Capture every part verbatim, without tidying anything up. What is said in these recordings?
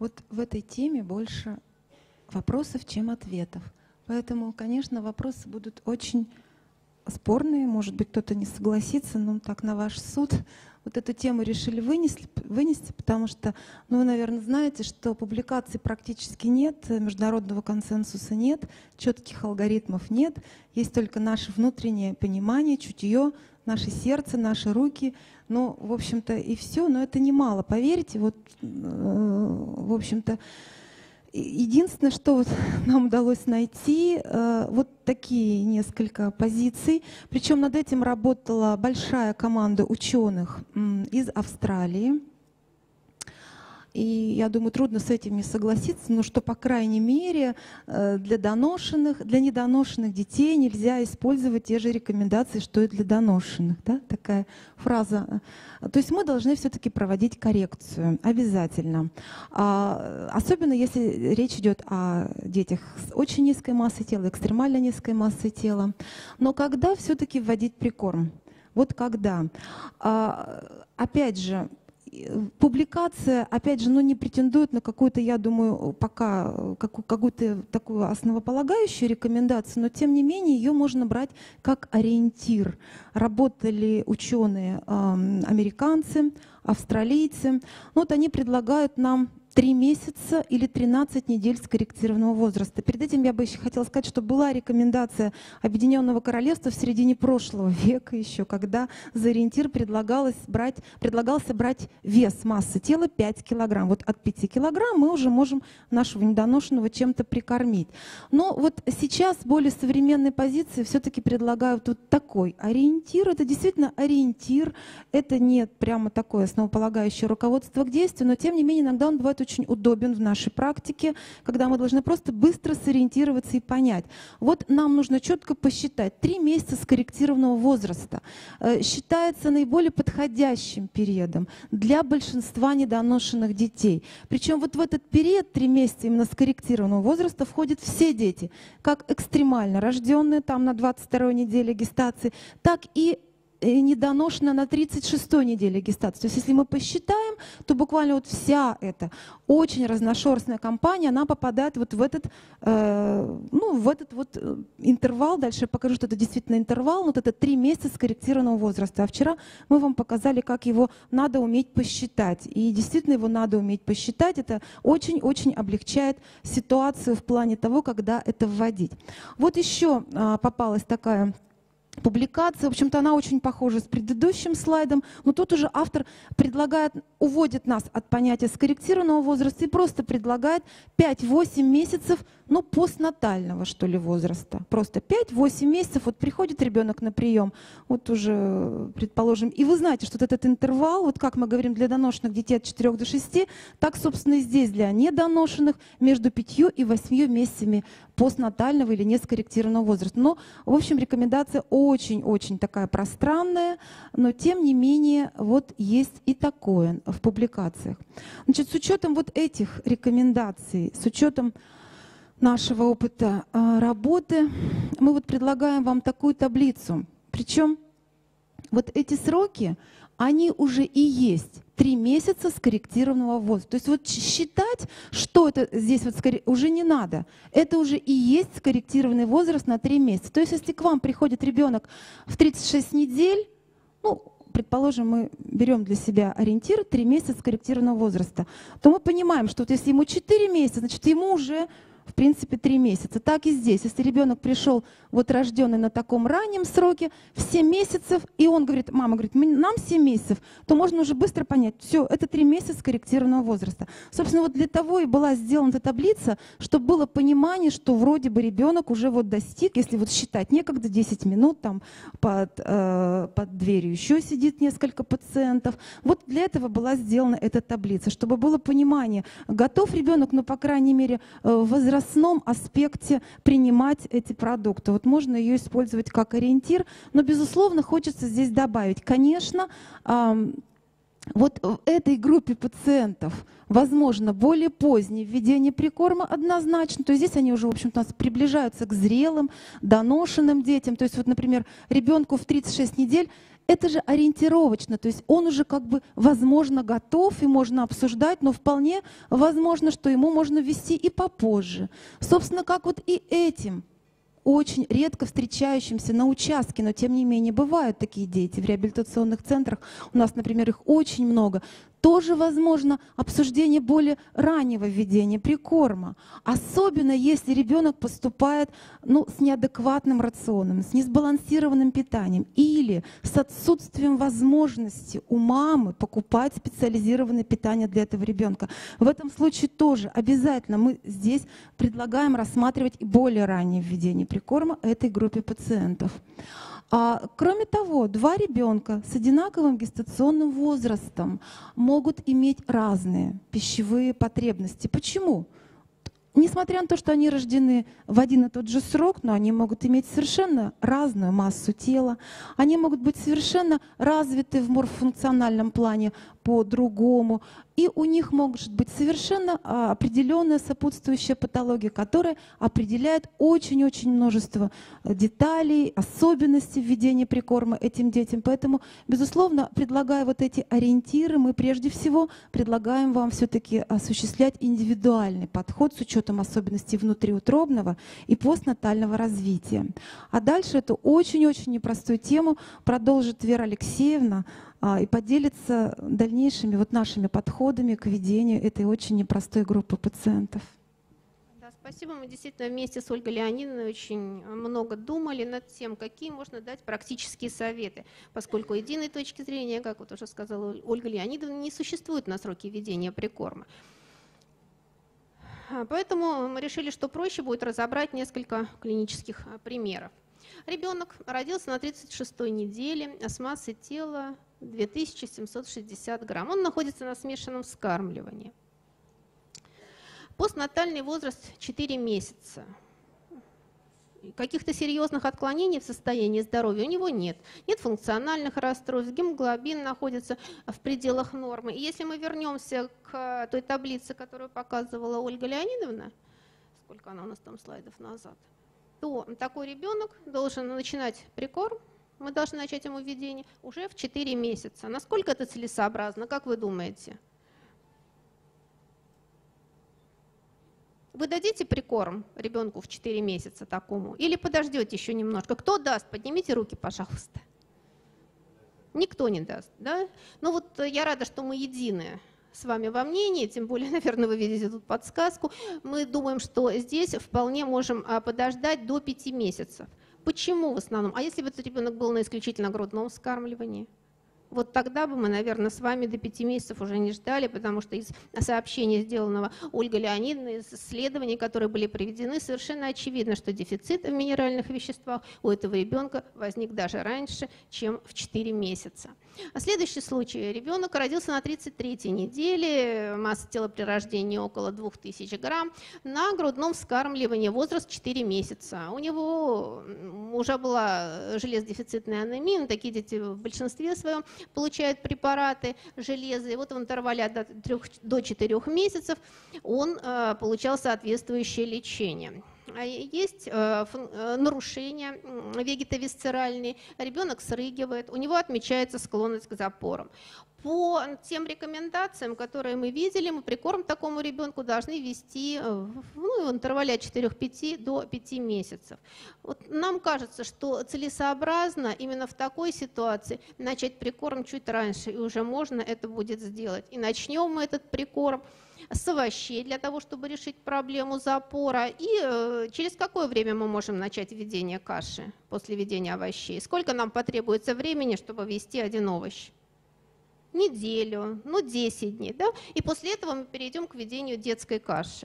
Вот в этой теме больше вопросов, чем ответов. Поэтому, конечно, вопросы будут очень спорные. Может быть, кто-то не согласится, но так на ваш суд. Вот эту тему решили вынести, вынести, потому что, ну, вы, наверное, знаете, что публикаций практически нет, международного консенсуса нет, четких алгоритмов нет. Есть только наше внутреннее понимание, чутье, наше сердце, наши руки. Ну, в общем-то, и все. Но это немало, поверьте. Вот, в общем-то, единственное, что вот нам удалось найти, вот такие несколько позиций. Причем над этим работала большая команда ученых из Австралии. И я думаю, трудно с этим не согласиться, но что, по крайней мере, для доношенных, для недоношенных детей нельзя использовать те же рекомендации, что и для доношенных. Да? Такая фраза. То есть мы должны все-таки проводить коррекцию обязательно. А, особенно если речь идет о детях с очень низкой массой тела, экстремально низкой массой тела. Но когда все-таки вводить прикорм? Вот когда? А, опять же, публикация, опять же, ну, не претендует на какую-то, я думаю, пока какую-то такую основополагающую рекомендацию, но тем не менее ее можно брать как ориентир. Работали ученые э, американцы, австралийцы. Ну, вот они предлагают нам три месяца или тринадцать недель скорректированного возраста. Перед этим я бы еще хотела сказать, что была рекомендация Объединенного Королевства в середине прошлого века еще, когда за ориентир предлагалось брать, предлагался брать вес массы тела пять килограмм. Вот от пяти килограмм мы уже можем нашего недоношенного чем-то прикормить. Но вот сейчас более современные позиции все-таки предлагают вот такой ориентир. Это действительно ориентир, это не прямо такое основополагающее руководство к действию, но тем не менее иногда он бывает очень удобен в нашей практике, когда мы должны просто быстро сориентироваться и понять. Вот нам нужно четко посчитать. Три месяца скорректированного возраста э, считается наиболее подходящим периодом для большинства недоношенных детей. Причем вот в этот период, три месяца именно скорректированного возраста, входят все дети, как экстремально рожденные там на двадцать второй неделе гестации, так и недоношена на тридцать шестой неделе гестации. То есть если мы посчитаем, то буквально вот вся эта очень разношерстная компания, она попадает вот в этот, э, ну, в этот вот интервал. Дальше я покажу, что это действительно интервал. Вот это три месяца скорректированного возраста. А вчера мы вам показали, как его надо уметь посчитать. И действительно его надо уметь посчитать. Это очень-очень облегчает ситуацию в плане того, когда это вводить. Вот еще э, попалась такая публикация, в общем-то, она очень похожа с предыдущим слайдом, но тут уже автор предлагает, уводит нас от понятия скорректированного возраста и просто предлагает пять-восемь месяцев, ну, постнатального, что ли, возраста. Просто пять-восемь месяцев, вот приходит ребенок на прием, вот уже, предположим, и вы знаете, что вот этот интервал, вот как мы говорим, для доношенных детей от четырёх до шести, так, собственно, и здесь для недоношенных между пятью и восьмью месяцами постнатального или нескорректированного возраста. Но, в общем, рекомендация очень-очень такая пространная, но, тем не менее, вот есть и такое в публикациях. Значит, с учетом вот этих рекомендаций, с учетом нашего опыта работы, мы вот предлагаем вам такую таблицу. Причем вот эти сроки, они уже и есть три месяца скорректированного возраста. То есть вот считать, что это здесь вот уже не надо. Это уже и есть скорректированный возраст на три месяца. То есть если к вам приходит ребенок в тридцать шесть недель, ну, предположим, мы берем для себя ориентир три месяца скорректированного возраста, то мы понимаем, что вот если ему четыре месяца, значит, ему уже в принципе, три месяца. Так и здесь. Если ребенок пришел, вот рожденный на таком раннем сроке, в семь месяцев, и он говорит, мама говорит, нам семь месяцев, то можно уже быстро понять, все, это три месяца скорректированного возраста. Собственно, вот для того и была сделана эта таблица, чтобы было понимание, что вроде бы ребенок уже вот достиг, если вот считать некогда, десять минут, там под, э, под дверью еще сидит несколько пациентов. Вот для этого была сделана эта таблица, чтобы было понимание, готов ребенок, но, по крайней мере, возраст возрастном аспекте принимать эти продукты. Вот можно ее использовать как ориентир, но, безусловно, хочется здесь добавить. Конечно, вот в этой группе пациентов возможно более позднее введение прикорма однозначно. То есть здесь они уже, в общем-то, приближаются к зрелым, доношенным детям. То есть, вот, например, ребенку в тридцать шесть недель это же ориентировочно, то есть он уже как бы, возможно, готов и можно обсуждать, но вполне возможно, что ему можно ввести и попозже. Собственно, как вот и этим очень редко встречающимся на участке, но тем не менее бывают такие дети в реабилитационных центрах. У нас, например, их очень много. Тоже возможно обсуждение более раннего введения прикорма. Особенно если ребенок поступает ну, с неадекватным рационом, с несбалансированным питанием или с отсутствием возможности у мамы покупать специализированное питание для этого ребенка. В этом случае тоже обязательно мы здесь предлагаем рассматривать и более раннее введение прикорма этой группе пациентов. А, кроме того, два ребенка с одинаковым гестационным возрастом могут иметь разные пищевые потребности. Почему? Несмотря на то, что они рождены в один и тот же срок, но они могут иметь совершенно разную массу тела, они могут быть совершенно развиты в морфофункциональном плане по-другому, и у них может быть совершенно определенная сопутствующая патология, которая определяет очень-очень множество деталей, особенностей введения прикорма этим детям. Поэтому, безусловно, предлагая вот эти ориентиры, мы прежде всего предлагаем вам все-таки осуществлять индивидуальный подход с учетом особенностей внутриутробного и постнатального развития. А дальше эту очень-очень непростую тему продолжит Вера Алексеевна и поделится дальнейшими вот нашими подходами к ведению этой очень непростой группы пациентов. Да, спасибо. Мы действительно вместе с Ольгой Леонидовной очень много думали над тем, какие можно дать практические советы, поскольку единой точки зрения, как вот уже сказала Ольга Леонидовна, не существует на сроки введения прикорма. Поэтому мы решили, что проще будет разобрать несколько клинических примеров. Ребенок родился на тридцать шестой неделе с массой тела две тысячи семьсот шестьдесят грамм. Он находится на смешанном вскармливании. Постнатальный возраст четыре месяца. Каких-то серьезных отклонений в состоянии здоровья у него нет. Нет функциональных расстройств, гемоглобин находится в пределах нормы. И если мы вернемся к той таблице, которую показывала Ольга Леонидовна, сколько она у нас там слайдов назад, то такой ребенок должен начинать прикорм, мы должны начать ему введение уже в четыре месяца. Насколько это целесообразно, как вы думаете? Вы дадите прикорм ребенку в четыре месяца такому или подождете еще немножко? Кто даст? Поднимите руки, пожалуйста. Никто не даст, да? Ну вот я рада, что мы едины с вами во мнении, тем более, наверное, вы видите тут подсказку. Мы думаем, что здесь вполне можем подождать до пяти месяцев. Почему в основном? А если бы этот ребенок был на исключительно грудном вскармливании? Вот тогда бы мы, наверное, с вами до пяти месяцев уже не ждали, потому что из сообщения, сделанного Ольгой Леонидовной, из исследований, которые были проведены, совершенно очевидно, что дефицит в минеральных веществах у этого ребенка возник даже раньше, чем в четыре месяца. А следующий случай. Ребенок родился на тридцать третьей неделе, масса тела при рождении около двух тысяч грамм, на грудном вскармливании, возраст четыре месяца. У него уже была железодефицитная анемия, такие дети в большинстве своем получают препараты железа, и вот в интервале от трёх до четырёх месяцев он э, получал соответствующее лечение. Есть э, нарушения вегетовисцеральные, ребенок срыгивает, у него отмечается склонность к запорам. По тем рекомендациям, которые мы видели, мы прикорм такому ребенку должны вести ну, в интервале от четырёх-пяти до пяти месяцев. Вот нам кажется, что целесообразно именно в такой ситуации начать прикорм чуть раньше, и уже можно это будет сделать. И начнем мы этот прикорм с овощей для того, чтобы решить проблему запора. И э, через какое время мы можем начать введение каши после введения овощей? Сколько нам потребуется времени, чтобы ввести один овощ? Неделю, ну десять дней. Да? И после этого мы перейдем к введению детской каши.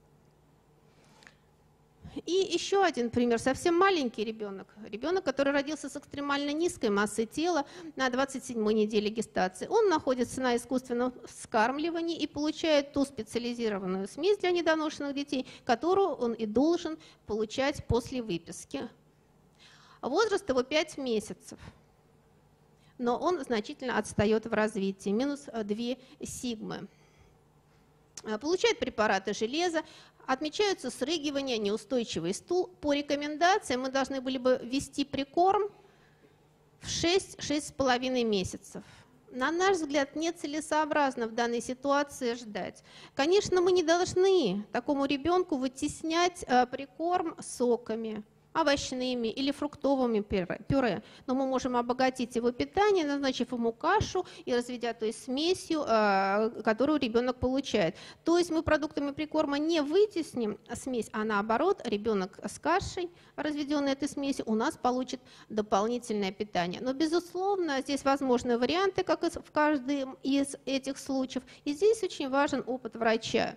И еще один пример. Совсем маленький ребенок. Ребенок, который родился с экстремально низкой массой тела на двадцать седьмой неделе гестации. Он находится на искусственном вскармливании и получает ту специализированную смесь для недоношенных детей, которую он и должен получать после выписки. Возраст его пять месяцев. Но он значительно отстает в развитии, минус две сигмы. Получает препараты железа, отмечаются срыгивания, неустойчивый стул. По рекомендациям мы должны были бы ввести прикорм в шесть-шесть с половиной месяцев. На наш взгляд, нецелесообразно в данной ситуации ждать. Конечно, мы не должны такому ребенку вытеснять прикорм соками, овощными или фруктовыми пюре. Но мы можем обогатить его питание, назначив ему кашу и разведя той смесью, которую ребенок получает. То есть мы продуктами прикорма не вытесним смесь, а наоборот, ребенок с кашей, разведенной этой смесью, у нас получит дополнительное питание. Но, безусловно, здесь возможны варианты, как и в каждом из этих случаев. И здесь очень важен опыт врача.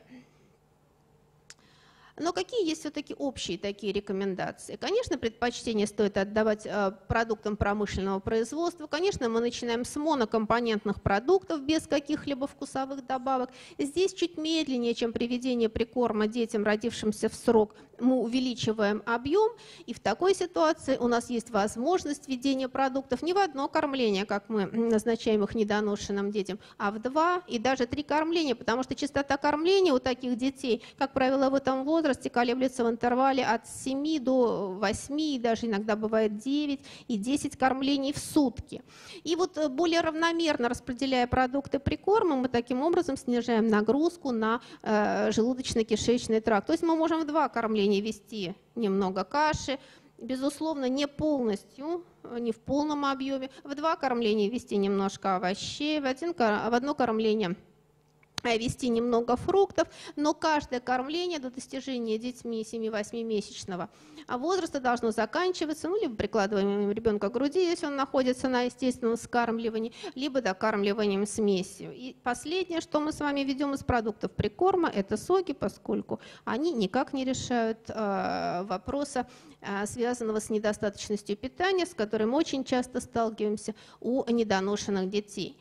Но какие есть все-таки общие такие рекомендации? Конечно, предпочтение стоит отдавать продуктам промышленного производства. Конечно, мы начинаем с монокомпонентных продуктов без каких-либо вкусовых добавок. Здесь чуть медленнее, чем при введении прикорма детям, родившимся в срок, мы увеличиваем объем. И в такой ситуации у нас есть возможность введения продуктов не в одно кормление, как мы назначаем их недоношенным детям, а в два и даже три кормления, потому что частота кормления у таких детей, как правило, в этом возрасте, возрасте колеблется в интервале от семи до восьми, даже иногда бывает девять и десять кормлений в сутки. И вот более равномерно распределяя продукты прикорма, мы таким образом снижаем нагрузку на э, желудочно-кишечный тракт. То есть мы можем в два кормления ввести немного каши, безусловно, не полностью, не в полном объеме, в два кормления ввести немножко овощей, в, один, в одно кормление ввести немного фруктов, но каждое кормление до достижения детьми семи-восьмимесячного возраста должно заканчиваться, ну, либо прикладыванием ребенка к груди, если он находится на естественном вскармливании, либо докармливанием смесью. И последнее, что мы с вами ведем из продуктов прикорма, это соки, поскольку они никак не решают э, вопроса, э, связанного с недостаточностью питания, с которым мы очень часто сталкиваемся у недоношенных детей.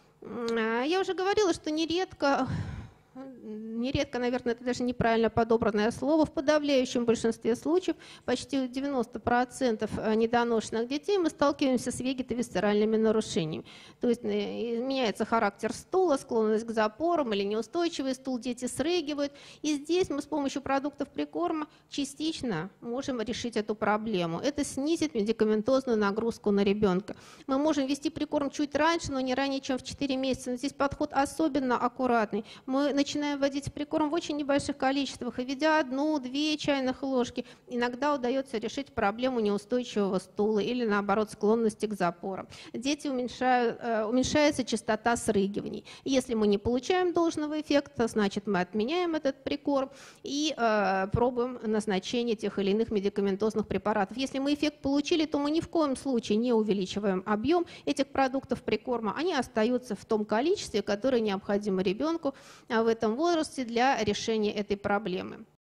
Я уже говорила, что нередко, нередко, наверное, это даже неправильно подобранное слово, в подавляющем большинстве случаев, почти девяносто процентов недоношенных детей, мы сталкиваемся с вегетовисцеральными нарушениями. То есть меняется характер стула, склонность к запорам или неустойчивый стул, дети срыгивают. И здесь мы с помощью продуктов прикорма частично можем решить эту проблему. Это снизит медикаментозную нагрузку на ребенка. Мы можем ввести прикорм чуть раньше, но не ранее, чем в четыре месяца. Но здесь подход особенно аккуратный. Мы начинаем вводить прикорм в очень небольших количествах, и введя одну-две чайных ложки, иногда удается решить проблему неустойчивого стула или, наоборот, склонности к запорам. Дети уменьшают, э, уменьшается частота срыгиваний. Если мы не получаем должного эффекта, значит, мы отменяем этот прикорм и э, пробуем назначение тех или иных медикаментозных препаратов. Если мы эффект получили, то мы ни в коем случае не увеличиваем объем этих продуктов прикорма. Они остаются в том количестве, которое необходимо ребенку в этом возрасте для решения этой проблемы.